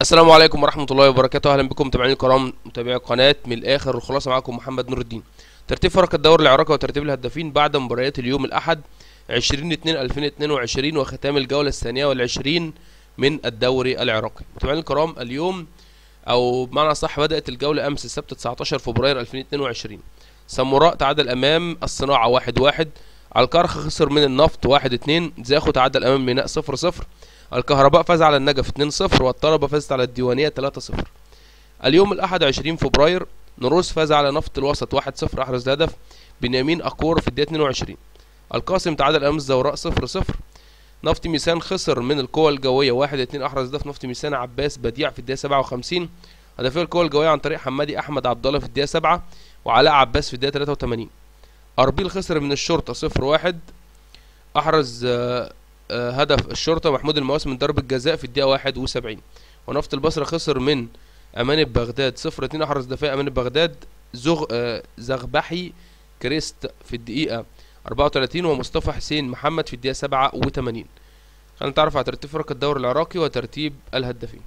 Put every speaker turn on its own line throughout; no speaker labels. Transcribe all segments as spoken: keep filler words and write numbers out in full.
السلام عليكم ورحمة الله وبركاته. أهلا بكم متابعين الكرام، متابعي قناة من الآخر. الخلاصة معكم محمد نور الدين. ترتيب فرق الدوري العراقي وترتيب الهدافين بعد مباريات اليوم الأحد عشرين اتنين ألفين اتنين وعشرين وختام الجولة الثانية والعشرين من الدوري العراقي. متابعين الكرام، اليوم أو بمعنى صح بدأت الجولة أمس السبت تسعتاشر فبراير ألفين اتنين وعشرين. ساموراء تعادل أمام الصناعة واحد واحد، الكرخ خسر من النفط واحد اتنين، زاخو تعادل أمام ميناء صفر صفر، الكهرباء فاز على النجف اتنين صفر، والطلبة فازت على الديوانية تلاتة صفر. اليوم الأحد عشرين فبراير نوروز فاز على نفط الوسط واحد صفر، أحرز الهدف بنيامين أقور في الدقيقة اتنين وعشرين. القاسم تعادل أمام الزوراء صفر صفر. نفط ميسان خسر من القوى الجوية واحد اتنين، أحرز هدف نفط ميسان عباس بديع في الدقيقة سبعة وخمسين. هدفي القوى الجوية عن طريق حمادي أحمد عبد الله في الدقيقة سبعة وعلاء عباس في الدقيقة تلاتة وتمانين. أربيل خسر من الشرطة صفر واحد، أحرز آه آه هدف الشرطة محمود المواسم من ضربة جزاء في الدقيقة واحد وسبعين. ونفط البصرة خسر من أمان بغداد صفر اتنين، أحرز دفاع أمان بغداد زغ آه زغبحي كريست في الدقيقة أربعة وتلاتين، ومصطفى حسين محمد في الدقيقة سبعة وتمانين. خلينا نتعرف على ترتيب فرق الدوري العراقي وترتيب الهدافين.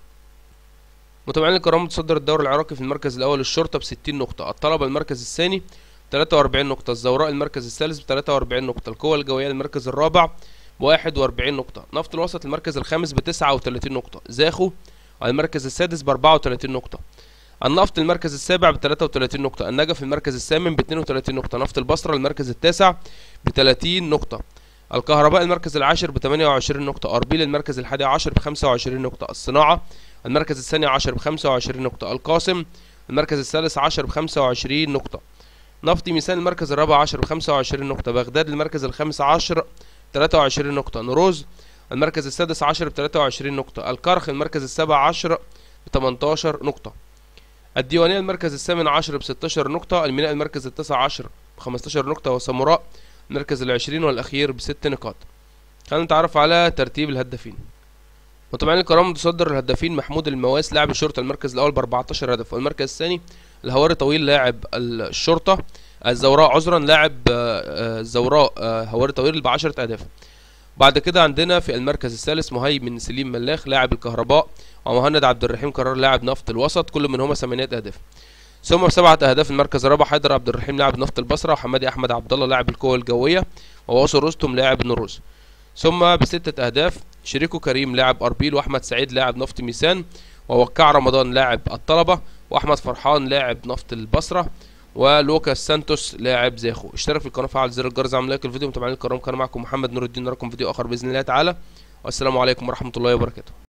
متابعين الكرام، متصدر الدوري العراقي في المركز الأول الشرطة بستين نقطة، الطلبة المركز الثاني تلاتة وأربعين نقطة، الزوراء المركز الثالث بتلاتة وأربعين نقطة، القوى الجوية المركز الرابع بواحد وأربعين نقطة، نفط الوسط المركز الخامس بتسعة وتلاتين نقطة، زاخو المركز السادس بأربعة وتلاتين نقطة، النفط المركز السابع بتلاتة وتلاتين نقطة، النجف المركز الثامن باتنين وتلاتين نقطة، نفط البصرة المركز التاسع بتلاتين نقطة، الكهرباء المركز العاشر بتمانية وعشرين نقطة، أربيل المركز الحادي عشر بخمسة وعشرين نقطة، الصناعة المركز الثاني عشر بخمسة وعشرين نقطة، القاسم المركز الثالث عشر بخمسة وعشرين نقطة، نفط ميسان المركز الرابع عشر بخمسة وعشرين نقطة، بغداد المركز الخامس عشر بتلاتة وعشرين نقطة، نوروز المركز السادس عشر بتلاتة وعشرين نقطة، الكرخ المركز السابع عشر بتمنتاشر نقطة، الديوانية المركز الثامن عشر بستاشر نقطة، الميناء المركز التاسع عشر بخمستاشر نقطة، وساموراء المركز العشرين والأخير بست نقاط. خلينا نتعرف على ترتيب الهدافين. متابعين الكرام، متصدر الهدافين محمود المواس لاعب الشرطة المركز الأول بأربعتاشر هدف، والمركز الثاني الهواري طويل لاعب الشرطة الزوراء عذرا لاعب الزوراء هواري طويل بعشرة أهداف. بعد كده عندنا في المركز الثالث مهيمن سليم ملاخ لاعب الكهرباء، ومهند عبد الرحيم قرار لاعب نفط الوسط، كل منهما ثمانية أهداف. ثم بسبعة أهداف المركز الرابع حيدر عبد الرحيم لاعب نفط البصرة، وحمادي أحمد عبد الله لاعب القوى الجوية، وواصل رستم لاعب نوروز. ثم بستة أهداف شريكو كريم لاعب أربيل، وأحمد سعيد لاعب نفط ميسان، ووقع رمضان لاعب الطلبة، وأحمد فرحان لاعب نفط البصرة، ولوكاس سانتوس لاعب زاخو. اشترك في القناة وفعل زر الجرس وعمل لايك الفيديو. متابعين الكرام، كان معكم محمد نور الدين، نراكم فيديو آخر بإذن الله تعالى، والسلام عليكم ورحمة الله وبركاته.